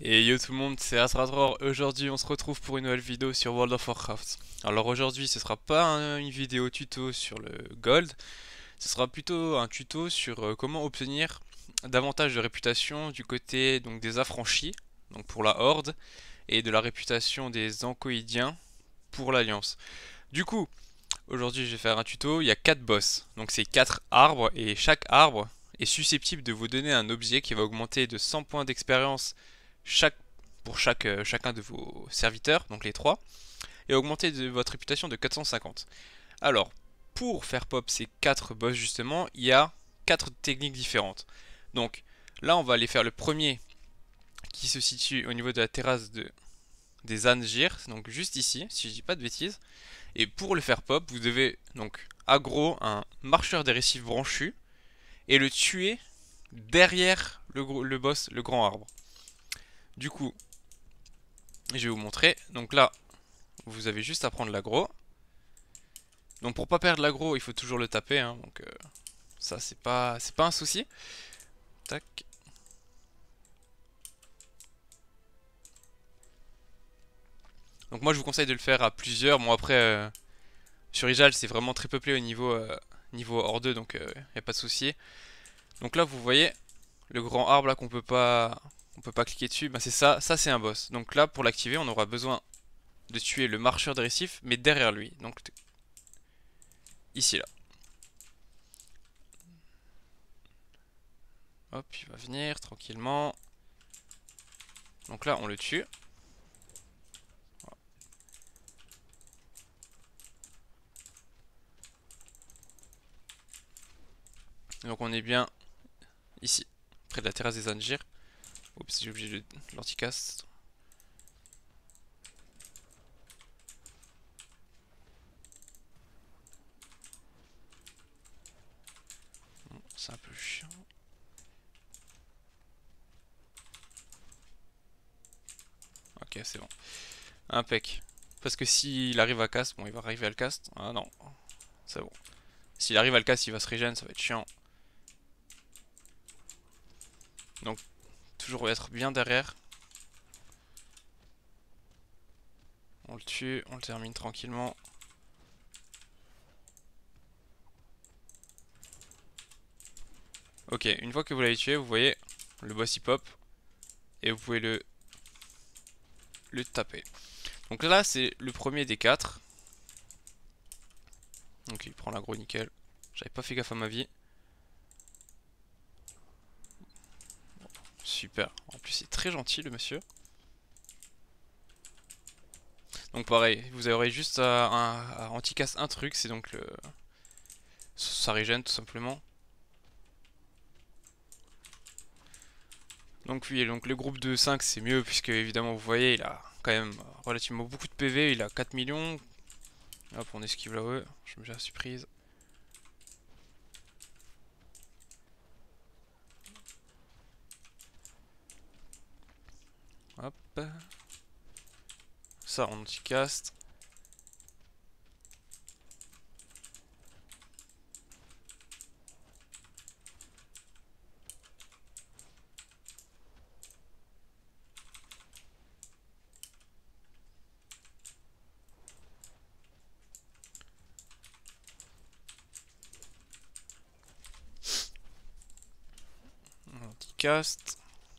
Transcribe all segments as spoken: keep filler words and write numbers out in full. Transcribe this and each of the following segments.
Et yo tout le monde, c'est Asradror. Aujourd'hui, on se retrouve pour une nouvelle vidéo sur World of Warcraft. Alors aujourd'hui, ce sera pas un- une vidéo tuto sur le Gold, ce sera plutôt un tuto sur euh, comment obtenir davantage de réputation du côté donc des affranchis, donc pour la Horde, et de la réputation des Ankoïdiens pour l'Alliance. Du coup, aujourd'hui, je vais faire un tuto. Il y a quatre boss, donc c'est quatre arbres, et chaque arbre est susceptible de vous donner un objet qui va augmenter de cent points d'expérience chaque, pour chaque, euh, chacun de vos serviteurs, donc les trois, et augmenter de votre réputation de quatre cent cinquante. Alors, pour faire pop ces quatre boss justement, il y a quatre techniques différentes. Donc là, on va aller faire le premier qui se situe au niveau de la terrasse de, des Angir, donc juste ici, si je dis pas de bêtises. Et pour le faire pop, vous devez donc aggro un marcheur des récifs branchus et le tuer derrière le, le boss, le grand arbre. Du coup, je vais vous montrer. Donc là, vous avez juste à prendre l'aggro. Donc pour pas perdre l'aggro, il faut toujours le taper. Hein, donc euh, ça, c'est pas, c'est pas un souci. Tac. Donc moi, je vous conseille de le faire à plusieurs. Bon après, euh, sur Ijal, c'est vraiment très peuplé au niveau, euh, niveau hors deux, donc il euh, n'y a pas de souci. Donc là, vous voyez le grand arbre là qu'on peut pas, on peut pas cliquer dessus. Bah c'est ça, ça c'est un boss. Donc là, pour l'activer, on aura besoin de tuer le marcheur des récifs, mais derrière lui. Donc ici là. Hop, il va venir tranquillement. Donc là, on le tue. Donc on est bien ici, près de la terrasse des Angirs. Oups, j'ai obligé de l'anticast. C'est un peu chiant. Ok, c'est bon. Impec. Parce que s'il arrive à cast, bon, il va arriver à le cast. Ah non, c'est bon. S'il arrive à le cast, il va se régénérer, ça va être chiant. Donc, toujours être bien derrière. On le tue, on le termine tranquillement. Ok, une fois que vous l'avez tué, vous voyez, le boss il pop. Et vous pouvez le, le taper. Donc là, c'est le premier des quatre. Donc il prend l'agro nickel. J'avais pas fait gaffe à ma vie. Super. En plus, c'est très gentil le monsieur. Donc pareil, vous aurez juste à, à, à anti-cast un truc, c'est donc le... ça régène tout simplement. Donc oui, donc le groupe de cinq c'est mieux puisque évidemment vous voyez il a quand même relativement beaucoup de P V, il a quatre millions. Hop, on esquive là-haut, je me j'ai la surprise. Hop. Ça on anti-cast. Anti-cast.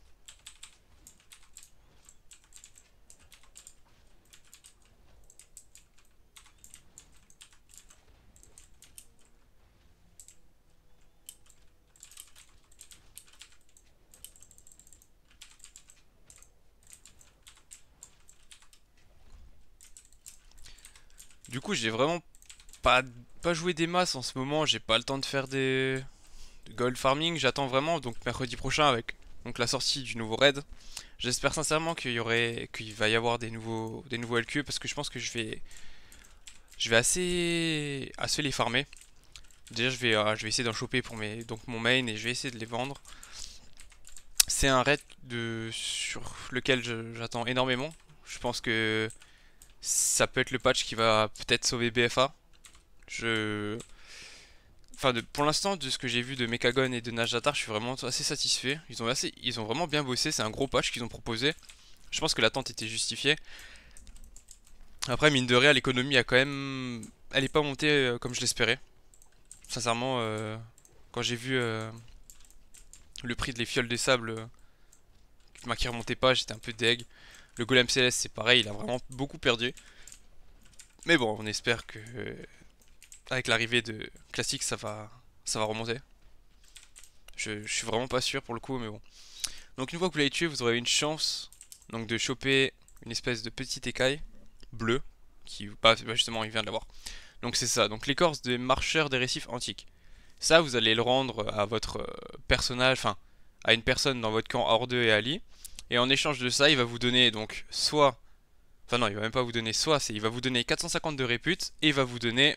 Du coup j'ai vraiment pas, pas joué des masses en ce moment, j'ai pas le temps de faire des de gold farming, j'attends vraiment donc mercredi prochain avec donc la sortie du nouveau raid. J'espère sincèrement qu'il y aurait qu'il va y avoir des nouveaux des nouveaux L Q parce que je pense que je vais je vais assez assez les farmer. Déjà je vais euh, je vais essayer d'en choper pour mes donc mon main et je vais essayer de les vendre. C'est un raid de sur lequel j'attends énormément. Je pense que ça peut être le patch qui va peut-être sauver B F A. Je Enfin, de, pour l'instant, de ce que j'ai vu de Mechagon et de Najatar, je suis vraiment assez satisfait. Ils ont, assez, ils ont vraiment bien bossé, c'est un gros patch qu'ils ont proposé. Je pense que l'attente était justifiée. Après, mine de rien, l'économie a quand même... Elle est pas montée euh, comme je l'espérais. Sincèrement, euh, quand j'ai vu euh, le prix de les fioles des sables euh, bah, qui remontait pas, j'étais un peu deg. Le Golem Céleste, c'est pareil, il a vraiment beaucoup perdu. Mais bon, on espère que euh, avec l'arrivée de Classic, ça va, ça va remonter. Je, je suis vraiment pas sûr pour le coup, mais bon. Donc une fois que vous l'avez tué, vous aurez une chance donc de choper une espèce de petite écaille bleue qui, bah, bah, justement, il vient de l'avoir. Donc c'est ça. Donc l'écorce des marcheurs des récifs antiques. Ça, vous allez le rendre à votre euh, personnage, enfin à une personne dans votre camp hors deux et Ali. Et en échange de ça, il va vous donner donc soit, enfin non, il va même pas vous donner soit, c'est il va vous donner quatre cent cinquante de répute et il va vous donner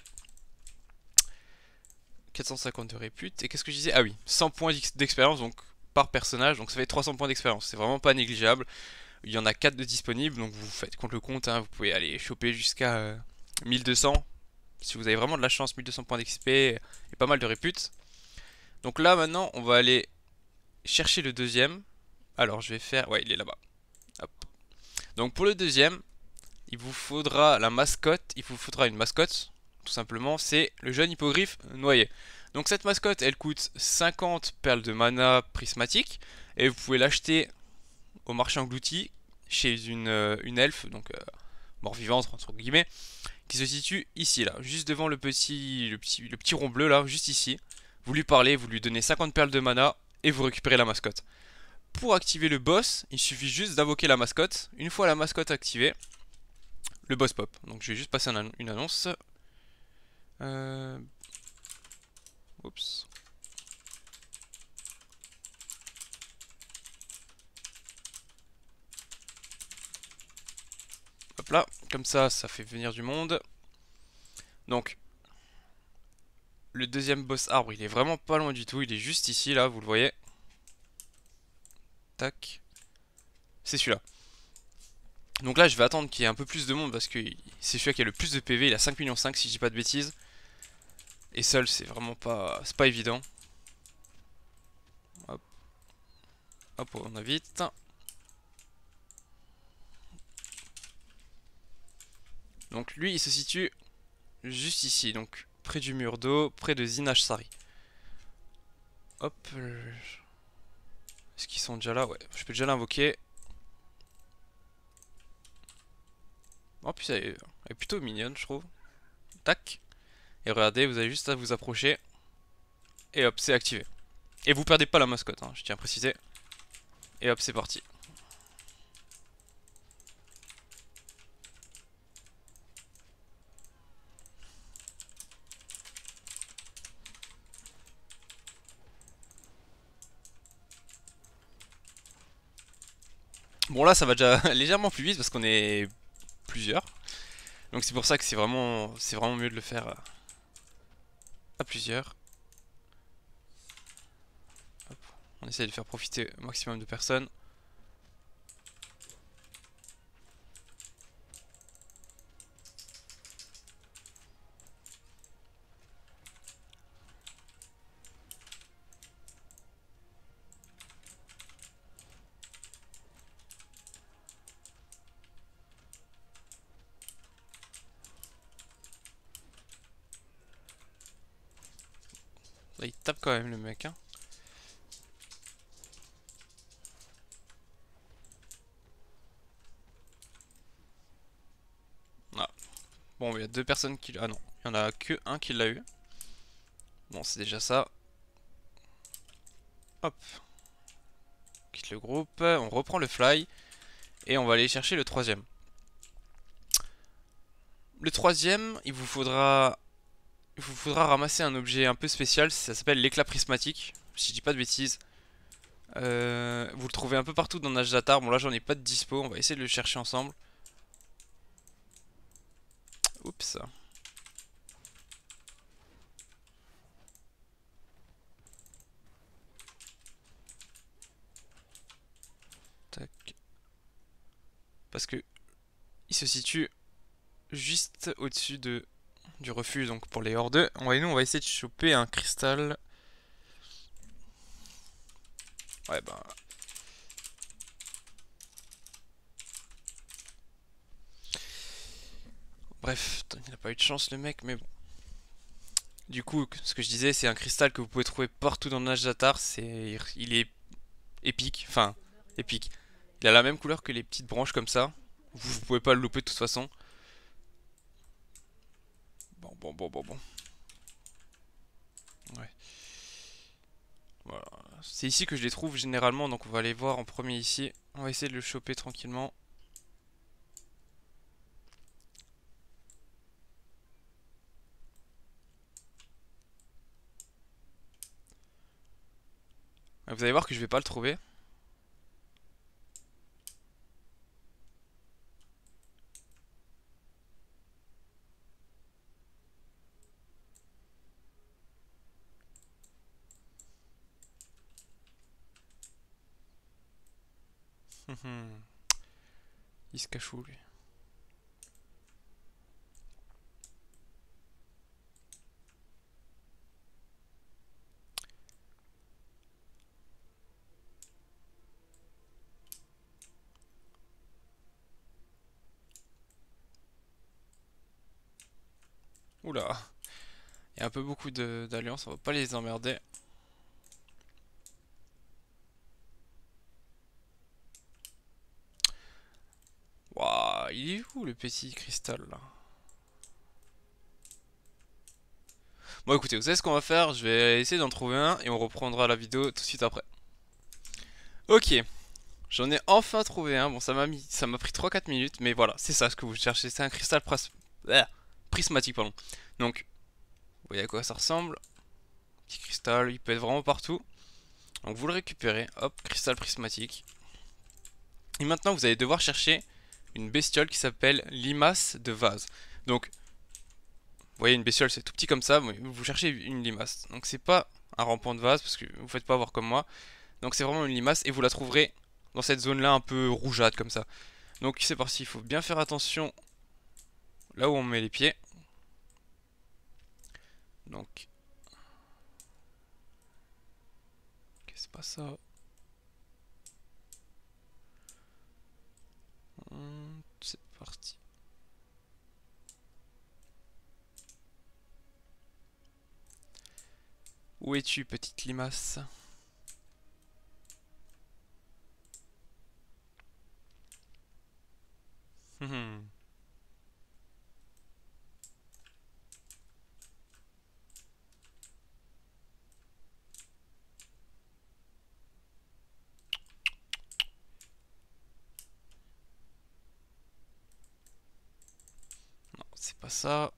quatre cent cinquante de répute. Et qu'est-ce que je disais? Ah oui, cent points d'expérience donc par personnage, donc ça fait trois cents points d'expérience. C'est vraiment pas négligeable. Il y en a quatre de disponibles, donc vous faites contre le compte, hein, vous pouvez aller choper jusqu'à euh, mille deux cents. Si vous avez vraiment de la chance, mille deux cents points d'X P et pas mal de répute. Donc là maintenant, on va aller chercher le deuxième. Alors je vais faire... Ouais, il est là-bas. Hop. Donc pour le deuxième, il vous faudra la mascotte. Il vous faudra une mascotte, tout simplement. C'est le jeune hippogriffe noyé. Donc cette mascotte, elle coûte cinquante perles de mana prismatique. Et vous pouvez l'acheter au marché englouti chez une, euh, une elfe, donc euh, mort-vivante entre guillemets, qui se situe ici là, juste devant le petit, le petit, le petit rond bleu là, juste ici. Vous lui parlez, vous lui donnez cinquante perles de mana et vous récupérez la mascotte. Pour activer le boss, il suffit juste d'invoquer la mascotte. Une fois la mascotte activée, le boss pop. Donc je vais juste passer une annonce. Euh... Oups. Hop là, comme ça, ça fait venir du monde. Donc, le deuxième boss arbre, il est vraiment pas loin du tout. Il est juste ici, là, vous le voyez. Tac. C'est celui-là. Donc là, je vais attendre qu'il y ait un peu plus de monde parce que c'est celui-là qui a le plus de P V. Il a cinq virgule cinq millions si je dis pas de bêtises. Et seul, c'est vraiment pas, c'est pas évident. Hop. Hop, on a vite. Donc lui, il se situe juste ici, donc près du mur d'eau, près de Zinaj Sari. Hop. Est-ce qu'ils sont déjà là? Ouais, je peux déjà l'invoquer. Oh, puis elle est, elle est plutôt mignonne, je trouve. Tac. Et regardez, vous avez juste à vous approcher. Et hop, c'est activé. Et vous perdez pas la mascotte, hein, je tiens à préciser. Et hop, c'est parti. Bon là, ça va déjà légèrement plus vite parce qu'on est plusieurs. Donc c'est pour ça que c'est vraiment, c'est vraiment mieux de le faire à, à plusieurs. Hop. On essaie de faire profiter au maximum de personnes. Là, il tape quand même le mec, hein. Ah. Bon, il y a deux personnes qui... Ah non, il y en a que un qui l'a eu. Bon, c'est déjà ça. Hop. Quitte le groupe, on reprend le fly. Et on va aller chercher le troisième. Le troisième, il vous faudra... Il vous faudra ramasser un objet un peu spécial, ça s'appelle l'éclat prismatique, si je dis pas de bêtises. Euh, vous le trouvez un peu partout dans Najdatar. Bon là j'en ai pas de dispo, on va essayer de le chercher ensemble. Oups. Tac. Parce que il se situe juste au-dessus de du refuge donc pour les hors deux. On va, nous on va essayer de choper un cristal. Ouais bah. Bref, il n'a pas eu de chance le mec, mais bon. Du coup, ce que je disais, c'est un cristal que vous pouvez trouver partout dans le Najdatar. C'est, il est épique, enfin épique. Il a la même couleur que les petites branches comme ça. Vous, vous pouvez pas le louper de toute façon. Bon, bon, bon, bon, bon. Ouais. Voilà. C'est ici que je les trouve généralement, donc on va aller voir en premier ici. On va essayer de le choper tranquillement. Vous allez voir que je vais pas le trouver. Il se cache où lui? Oula. Il y a un peu beaucoup d'alliances, on va pas les emmerder. Waouh, il est où le petit cristal là? Bon écoutez, vous savez ce qu'on va faire? Je vais essayer d'en trouver un et on reprendra la vidéo tout de suite après. Ok, j'en ai enfin trouvé un. Bon, ça m'a mis, ça m'a pris trois quatre minutes, mais voilà, c'est ça ce que vous cherchez. C'est un cristal pras... ah, prismatique, pardon. Donc, vous voyez à quoi ça ressemble? Petit cristal, il peut être vraiment partout. Donc vous le récupérez, hop, cristal prismatique. Et maintenant vous allez devoir chercher une bestiole qui s'appelle limace de vase. Donc, vous voyez une bestiole c'est tout petit comme ça, mais vous cherchez une limace. Donc c'est pas un rampant de vase parce que vous faites pas avoir comme moi. Donc c'est vraiment une limace et vous la trouverez dans cette zone là un peu rougeâtre comme ça. Donc c'est parti, il faut bien faire attention là où on met les pieds. Donc, ok, c'est pas ça. Hum, C'est parti. Où es-tu, petite limace? Hum, Non, c'est pas ça.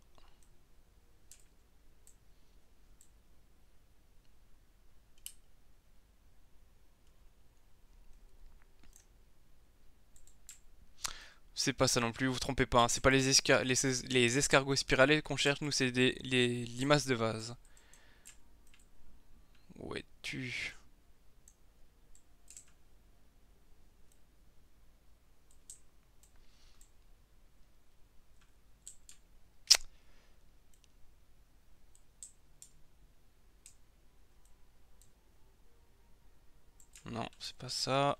C'est pas ça non plus, vous trompez pas, hein. C'est pas les, esca les, les escargots spiralés qu'on cherche, nous c'est des les limaces de vase. Où es-tu? Non, c'est pas ça.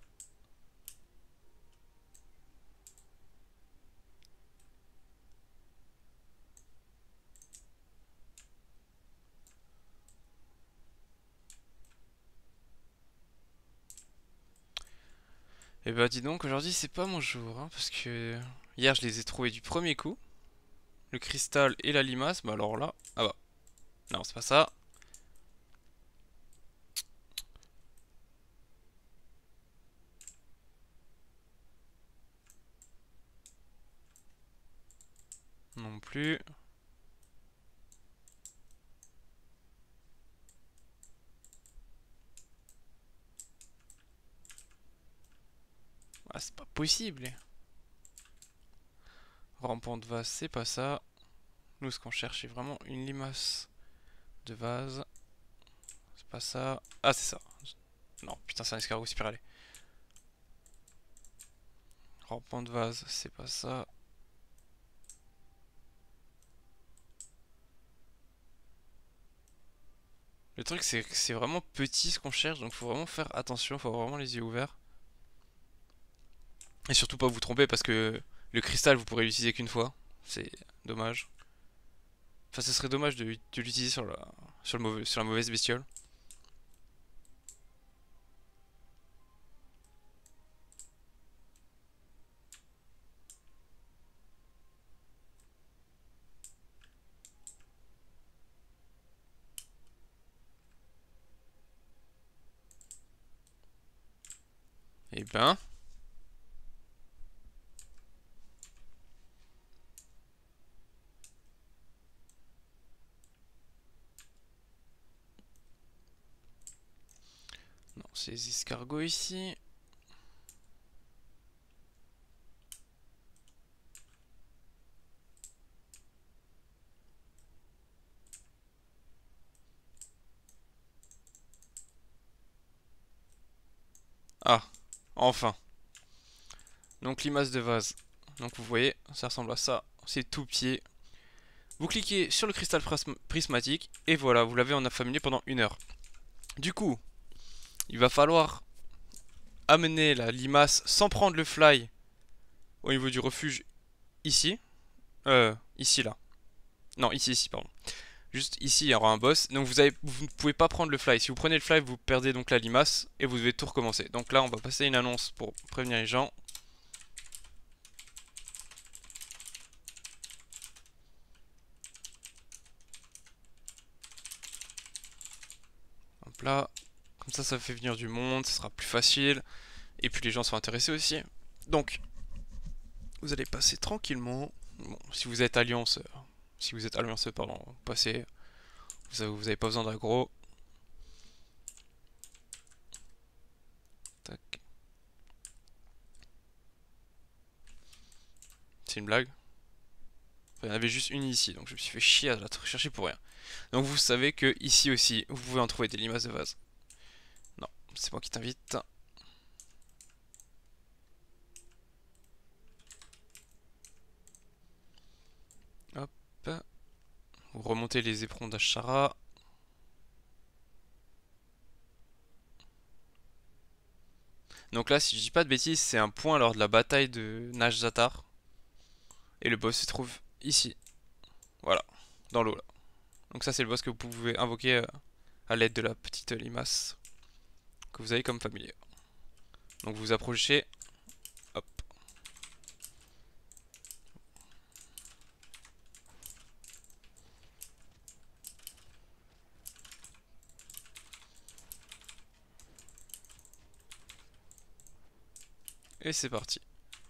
Et bah dis donc, aujourd'hui c'est pas mon jour, hein, parce que hier je les ai trouvés du premier coup. Le cristal et la limace, bah alors là... Ah bah, non c'est pas ça. Non plus. Ah c'est pas possible. Rampant de vase, c'est pas ça. Nous ce qu'on cherche c'est vraiment une limace de vase. C'est pas ça. Ah c'est ça. Non, putain c'est un escargot spiralé. Rampant de vase, c'est pas ça. Le truc c'est que c'est vraiment petit ce qu'on cherche, donc faut vraiment faire attention, faut avoir vraiment les yeux ouverts. Et surtout pas vous tromper parce que le cristal vous pourrez l'utiliser qu'une fois. C'est dommage. Enfin ce serait dommage de, de l'utiliser sur la, sur, le mauvais, sur la mauvaise bestiole. Et ben... Non, c'est les escargots ici. Ah, enfin. Donc limace de vase. Donc vous voyez, ça ressemble à ça. C'est tout pied. Vous cliquez sur le cristal prismatique et voilà, vous l'avez en affaminé pendant une heure. Du coup, il va falloir amener la limace sans prendre le fly au niveau du refuge ici. Euh, ici là. Non, ici, ici, pardon. Juste ici, il y aura un boss. Donc vous, avez, vous ne pouvez pas prendre le fly. Si vous prenez le fly, vous perdez donc la limace et vous devez tout recommencer. Donc là, on va passer une annonce pour prévenir les gens. Hop là. Comme ça, ça fait venir du monde, ça sera plus facile. Et puis les gens sont intéressés aussi. Donc, vous allez passer tranquillement. Bon, si vous êtes alliance, euh, si vous êtes alliance, pardon, passez. Vous avez, vous avez pas besoin d'aggro. Tac. C'est une blague. Il y en avait juste une ici, donc je me suis fait chier à la chercher pour rien. Donc vous savez que ici aussi, vous pouvez en trouver des limaces de vase. Non, c'est moi qui t'invite. Hop. Vous remontez les éperons d'Ashara. Donc là, si je dis pas de bêtises, c'est un point lors de la bataille de Nazjatar. Et le boss se trouve ici. Voilà, dans l'eau là. Donc ça, c'est le boss que vous pouvez invoquer euh, à l'aide de la petite limace que vous avez comme familier. Donc vous vous approchez. Hop. Et c'est parti.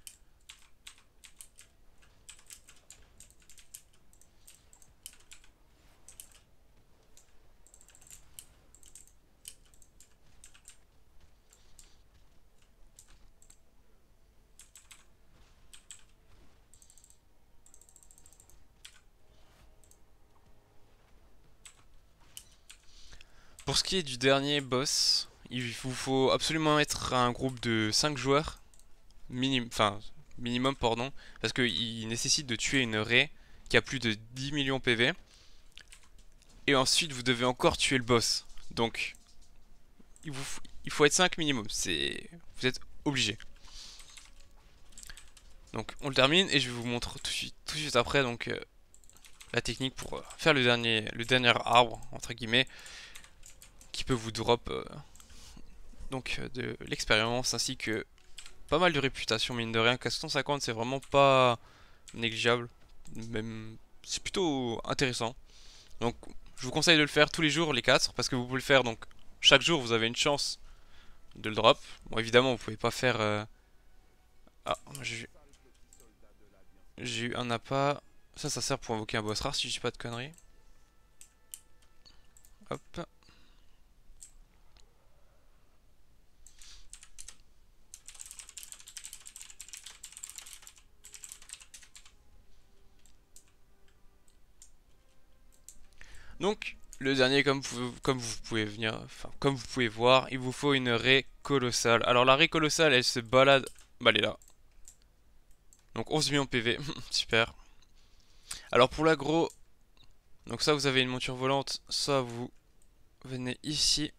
Pour ce qui est du dernier boss, il vous faut absolument être un groupe de cinq joueurs. Minim enfin, minimum, pardon. Parce qu'il nécessite de tuer une raie qui a plus de dix millions P V. Et ensuite, vous devez encore tuer le boss. Donc, il, vous, il faut être cinq minimum. C'est, vous êtes obligé. Donc, on le termine et je vous montre tout de suite, tout de suite après donc euh, la technique pour euh, faire le dernier, le dernier arbre entre guillemets qui peut vous drop euh, donc euh, de l'expérience ainsi que pas mal de réputation mine de rien. Qu'à cent cinquante, c'est vraiment pas négligeable. Même, c'est plutôt intéressant. Donc, je vous conseille de le faire tous les jours, les quatre, parce que vous pouvez le faire donc chaque jour, vous avez une chance de le drop. Bon, évidemment, vous pouvez pas faire. Euh... Ah, j'ai j'ai eu un appât. Ça, ça sert pour invoquer un boss rare si je dis pas de conneries. Hop. Donc, le dernier, comme vous, comme vous pouvez venir, enfin, comme vous pouvez voir, il vous faut une raie colossale. Alors, la raie colossale, elle se balade. Bah, elle est là. Donc, onze millions de P V. Super. Alors, pour l'aggro, donc ça, vous avez une monture volante. Ça, vous venez ici.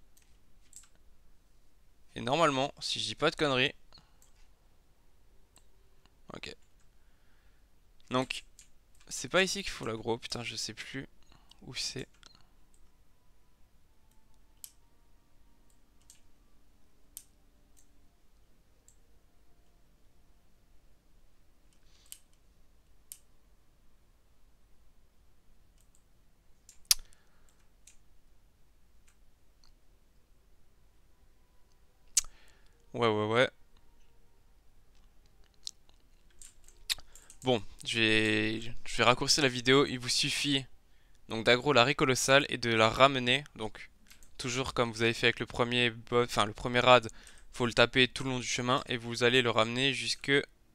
Et normalement, si je dis pas de conneries... Ok. Donc, c'est pas ici qu'il faut l'aggro. Putain, je sais plus où c'est. Ouais, ouais, ouais. Bon, je vais, je vais raccourcir la vidéo. Il vous suffit donc d'aggro la raie colossale et de la ramener. Donc, toujours comme vous avez fait avec le premier boss, enfin le premier rad, faut le taper tout le long du chemin et vous allez le ramener jusque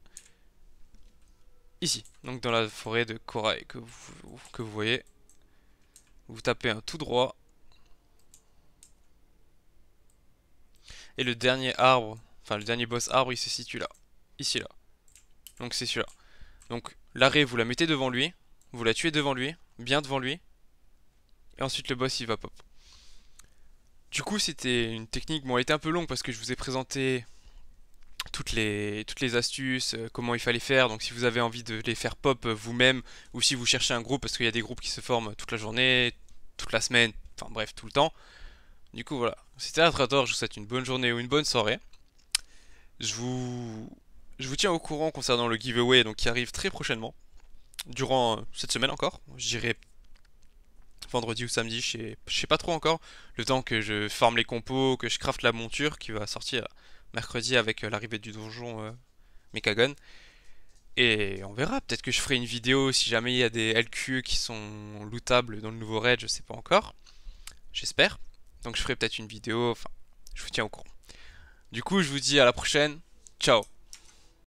ici. Donc dans la forêt de corail que vous, que vous voyez. Vous tapez un tout droit. Et le dernier arbre, enfin le dernier boss arbre, il se situe là. Ici là. Donc c'est celui-là. Donc l'arrêt, vous la mettez devant lui. Vous la tuez devant lui. Bien devant lui. Et ensuite le boss il va pop. Du coup c'était une technique, bon elle était un peu longue parce que je vous ai présenté toutes les, toutes les astuces, euh, comment il fallait faire. Donc si vous avez envie de les faire pop euh, vous-même, ou si vous cherchez un groupe, parce qu'il y a des groupes qui se forment toute la journée, toute la semaine, enfin bref tout le temps. Du coup voilà, c'était Atrator, je vous souhaite une bonne journée ou une bonne soirée. Je vous, je vous tiens au courant concernant le giveaway donc, qui arrive très prochainement, durant euh, cette semaine encore. Je dirais vendredi ou samedi, je sais, je sais pas trop encore. Le temps que je forme les compos, que je craft la monture qui va sortir mercredi avec euh, l'arrivée du donjon euh, Mechagon. Et on verra, peut-être que je ferai une vidéo si jamais il y a des L Q E qui sont lootables dans le nouveau raid, je sais pas encore. J'espère. Donc je ferai peut-être une vidéo, enfin, je vous tiens au courant. Du coup, je vous dis à la prochaine. Ciao.